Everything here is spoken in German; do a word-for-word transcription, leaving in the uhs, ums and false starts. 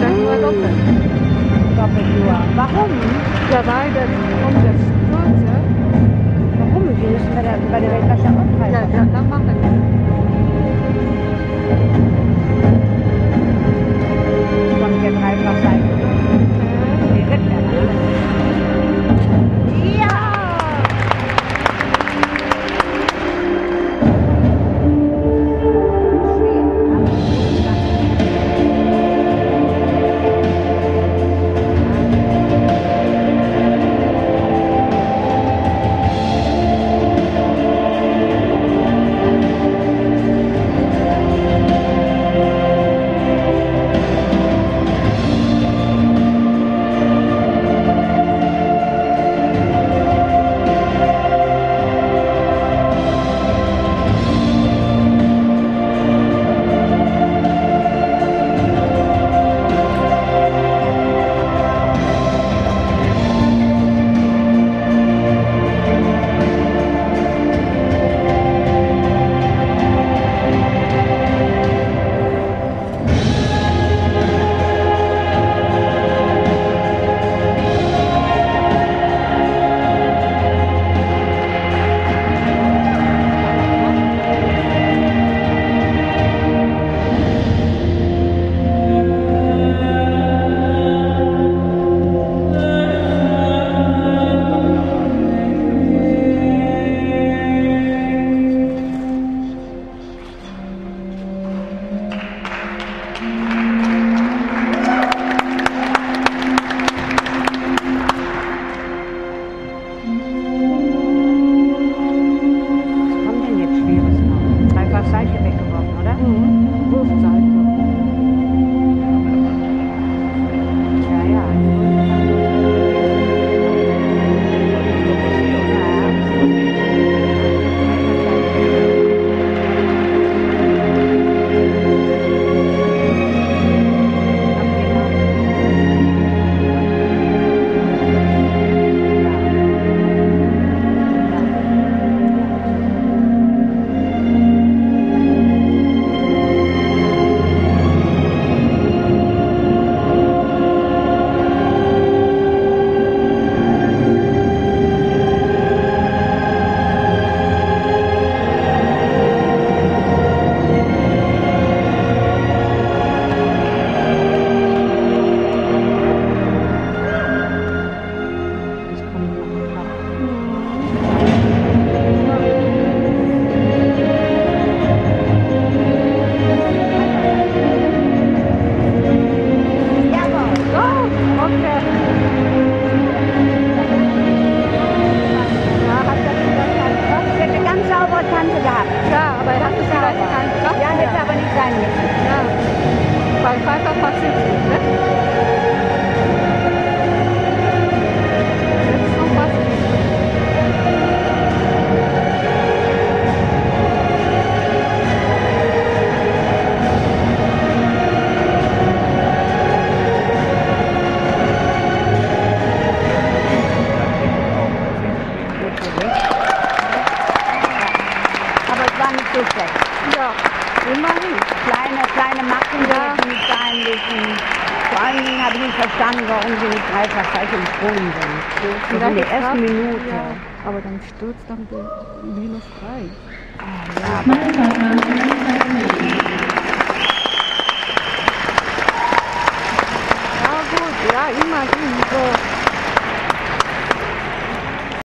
Vielleicht nur doppelt. Doppelt nur. Warum? Ja, weil das kommt der Sturz, ja? Warum? Die müssen bei der, bei der Weltmeisterschaft Ja, rein. ja, dann machen wir. Kommt der dreifach sein. Die Rittmänner. Ja! Weil Pfeiffer passiert nicht, ne? Jetzt noch was. Aber es war nicht so schlecht. Ja, immerhin. Kleine, kleine Macken Ja. dürfen nicht sein müssen. Vor allen Dingen habe ich nicht verstanden, warum sie nicht dreifach gleich gesprungen sind. Das in der ersten Minute. Ja, aber dann stürzt dann die minus drei. Ja, Ja gut, ja immerhin so.